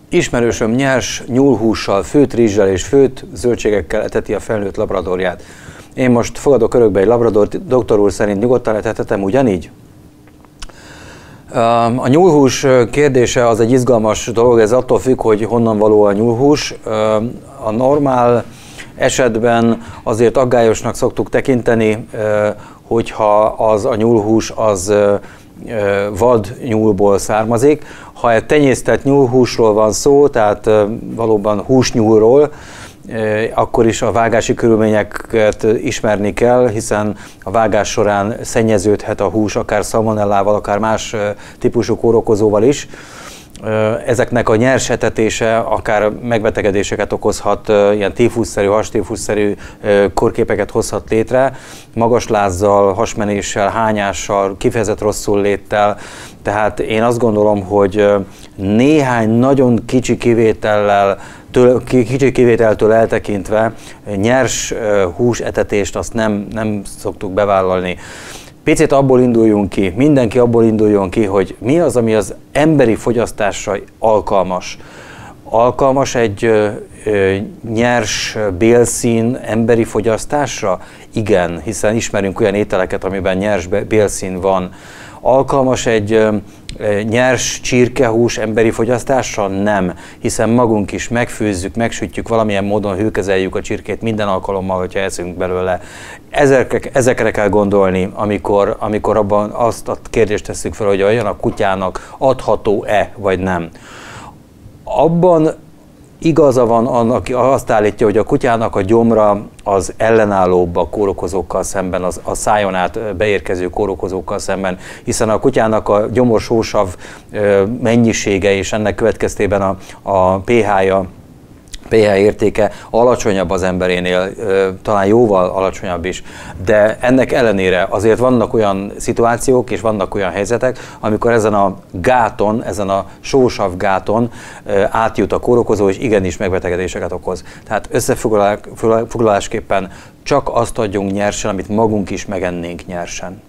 Ismerősöm nyers nyúlhússal, főtt rizssel és főtt zöldségekkel eteti a felnőtt labradorját. Én most fogadok örökbe egy labradort, doktor úr szerint nyugodtan etethetem ugyanígy? A nyúlhús kérdése az egy izgalmas dolog, ez attól függ, hogy honnan való a nyúlhús. A normál esetben azért aggályosnak szoktuk tekinteni, hogyha az a nyúlhús az vad nyúlból származik. Ha egy tenyésztett nyúlhúsról van szó, tehát valóban húsnyúlról, akkor is a vágási körülményeket ismerni kell, hiszen a vágás során szennyeződhet a hús, akár szalmonellával, akár más típusú kórokozóval is. Ezeknek a nyers etetése akár megbetegedéseket okozhat, ilyen tífuszszerű, hastífuszszerű kórképeket hozhat létre, magas lázzal, hasmenéssel, hányással, kifejezett rosszul léttel. Tehát én azt gondolom, hogy néhány nagyon kicsi kivételtől eltekintve nyers húsetetést azt nem szoktuk bevállalni. Picit abból induljunk ki, mindenki abból induljon ki, hogy mi az, ami az emberi fogyasztásra alkalmas. Alkalmas egy nyers bélszín emberi fogyasztásra? Igen, hiszen ismerünk olyan ételeket, amiben nyers bélszín van. Alkalmas egy nyers csirkehús emberi fogyasztásra? Nem, hiszen magunk is megfőzzük, megsütjük, valamilyen módon hőkezeljük a csirkét minden alkalommal, hogyha eszünk belőle. Ezekre kell gondolni, amikor abban azt a kérdést tesszük fel, hogy olyan a kutyának adható-e, vagy nem. Abban igaza van annak, aki azt állítja, hogy a kutyának a gyomra az ellenállóbb a kórokozókkal szemben, a szájon át beérkező kórokozókkal szemben, hiszen a kutyának a gyomorsósav mennyisége és ennek következtében a pH értéke alacsonyabb az emberénél, talán jóval alacsonyabb is, de ennek ellenére azért vannak olyan szituációk és vannak olyan helyzetek, amikor ezen a gáton, ezen a sósav gáton átjut a kórokozó, és igenis megbetegedéseket okoz. Tehát összefoglalásképpen csak azt adjunk nyersen, amit magunk is megennénk nyersen.